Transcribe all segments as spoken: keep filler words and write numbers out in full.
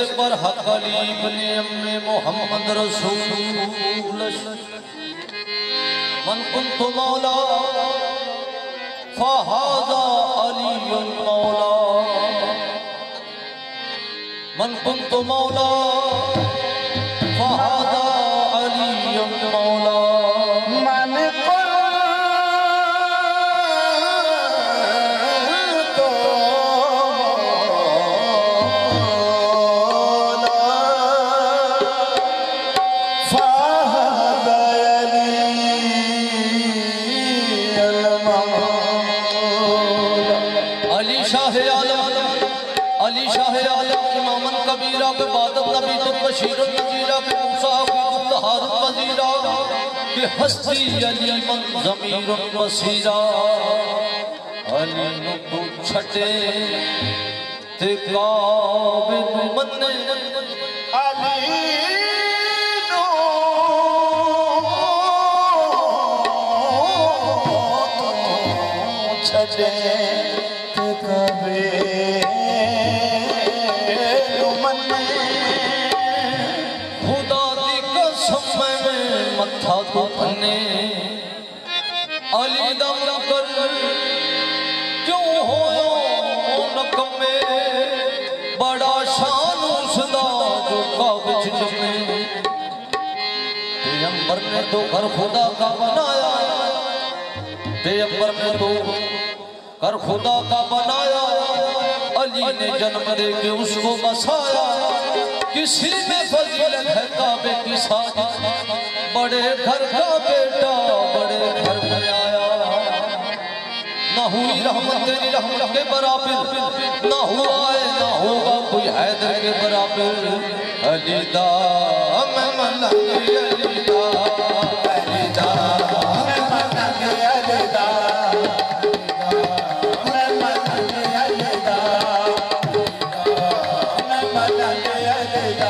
बरहक अली इब्ने अम्मे मोहम्मद रसूल मन कुन्तु मौला फहाज़ा अलीयुल मौला मन कुन्तु मौला फहाज़ा अलीयुल मौला मन हस्ती अली मन ज़मीर वसीरा अली नु तू छटे ते काबिल मन्ने अली नु छटे ते काबिल मन्ने खुदा दी कसम में मत्था तो फने अली दम कर क्यों होयो नकमे बड़ा शान उसदा जो काबिज जमे पैगंबर ने तो घर खुदा का बनाया पैगंबर ने तो घर खुदा का बनाया अली ने जन्म दे के उसको बसाया किसी में फजीलत है काबे की साथ बड़े घर का बेटा बड़े घर में आया ना हुई रहमत तेरी रहमत के बराबर ना हुआ है ना होगा कोई हैदर के बराबर अली दा मैं मलंग अली दा अली दा मैं मलंग अली दा मैं मलंग अली दा मैं मलंग अली दा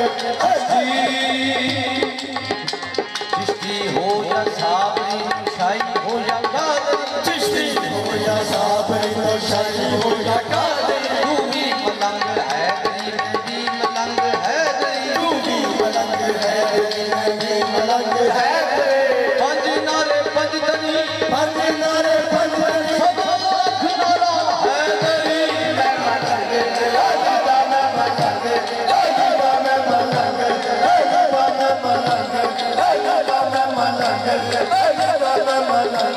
चिश्ती हो या साबरी शाही हो या कादरी, चिश्ती हो या साबरी तो शाही हो या कादरी, तू भी मलंग हैदरी मैं भी मलंग हैदरी, तू भी मलंग हैदरी मैं भी मलंग हैदरी। पंज नारे पंज धनी पंज नारे पंज धनी सब लाख नारा हैदरी, मैं मलंग राजीवा मैं मलंग राजीवा मैं मलंग राजीवा मैं मलंग राजीवा मैं मलंग राजीवा मैं मलंग।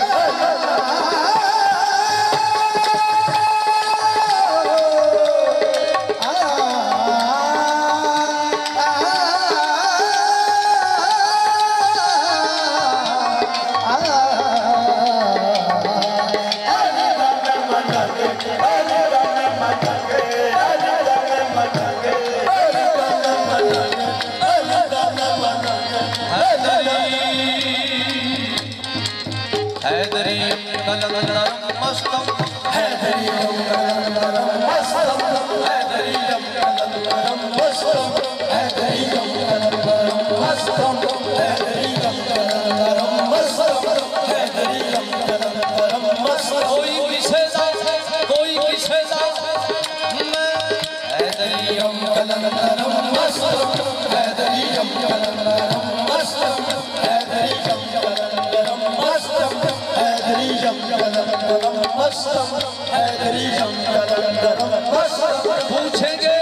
हैदरी कलंदर मस्तम हैदरी कलंदरम मस्तम हैदरी कलंदरम मस्तम हैदरी कलंदरम मस्तम हैदरी कलंदरम मस्तम हैदरी कलंदरम मस्तम। कोई किसे दा कोई किसे दा मैं हैदरी कलंदरम मस्तम हैदरी कलंदरम मस्तम हैदरी कलंदरम मस्तम हैदरी कलंदरम मस्तम हैदरी कलंदरम मस्तम। पूछेंगे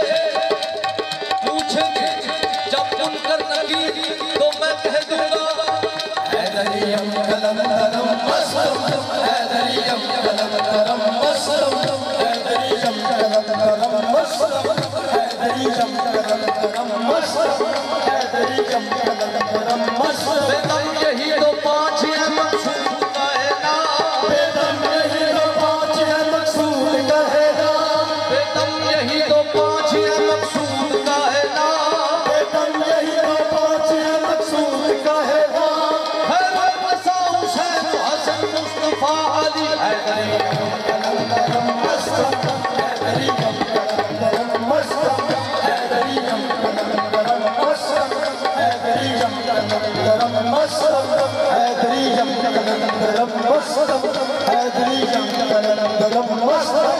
पूछेंगे जब उनकर नकीर तो मैं कह दूंगा हैदरी कलंदरम मस्तम हैदरी कलंदरम मस्तम हैदरी कलंदरम मस्तम हैदरी कलंदरम मस्तम हैदरी कलंदरम मस्तम। बेदम यही तो पांच है मकसूद का है ना, बेदम यही तो पाँच है मकसूद का है ना, बेदम यही तो पांच है मकसूद का है ना, बेदम यही तो पाँच है मकसूद का है ना। हैदर रज़ा हुसैन हसन मुस्तफा अली हैदरी कलंदरम मस्तम हैदरी कलंदरम मस्तम हैदरी कलंदरम मस्तम हैदरी कलंदरम मस्तम हैदरी कलंदरम मस्तम हैदरी कलंदरम मस्तम।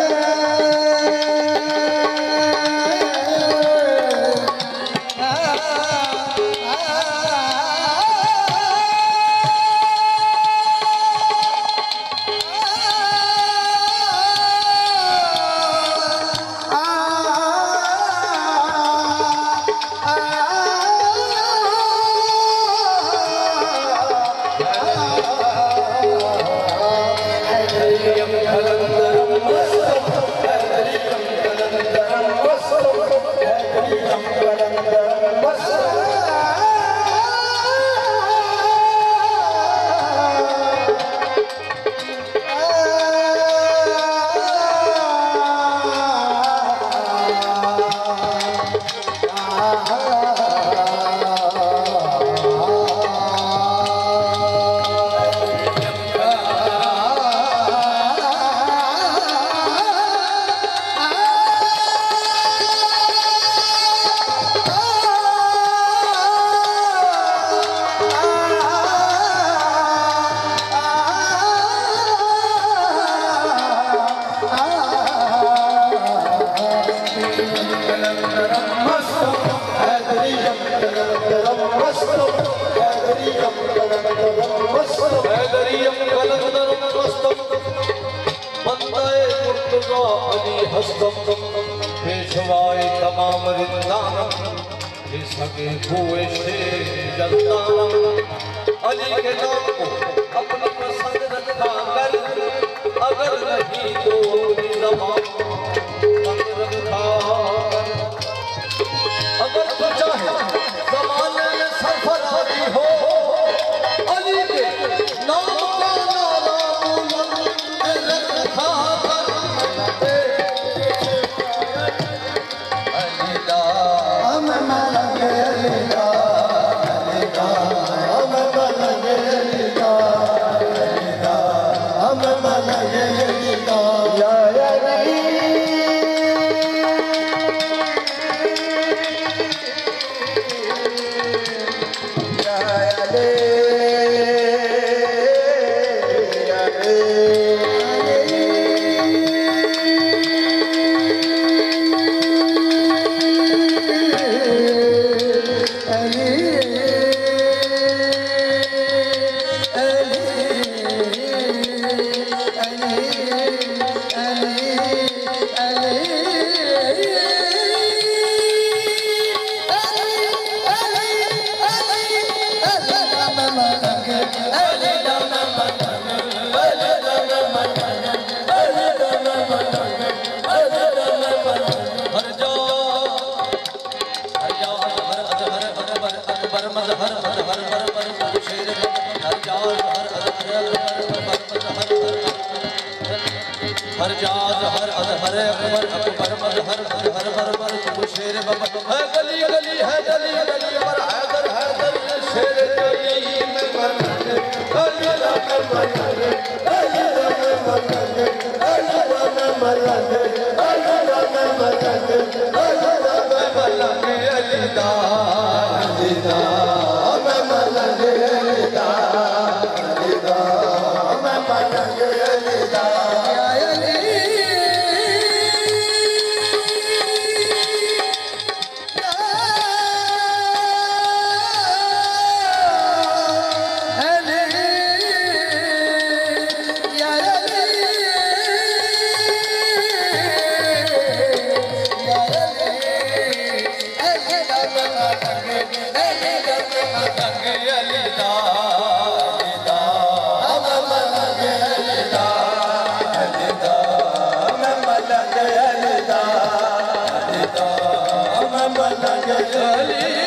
हैदरियम कलंदरम मस्तम बंदाए मुर्तज़ा अली हस्तम पेशवाए तमाम रिंदानम ये सगे हुए शेर जल्दानम अली के नाम को अपनी पसंद रखा कर, अगर नहीं तो अपनी ज़बान बंद रखा कर। अगर तो चाहे ज़माने में सरफराजी हो अली के नाम का नारा बुलंद रखा कर। अली दा हम मलंग अली का अली का हम मलंग अली का हर जात हर अद हर अकबर अकबर मद हर हर हर हर हर तू शेर बबर है गली गली है गली गली पर हैदर हैदर शेर गली में मलंग गली में मलंग गली में मलंग गली में मलंग गली में मलंग गली में मलंग अलीदा अलीदा मैं मलंग अलीदा अलीदा मैं मलंग अलीदा I'm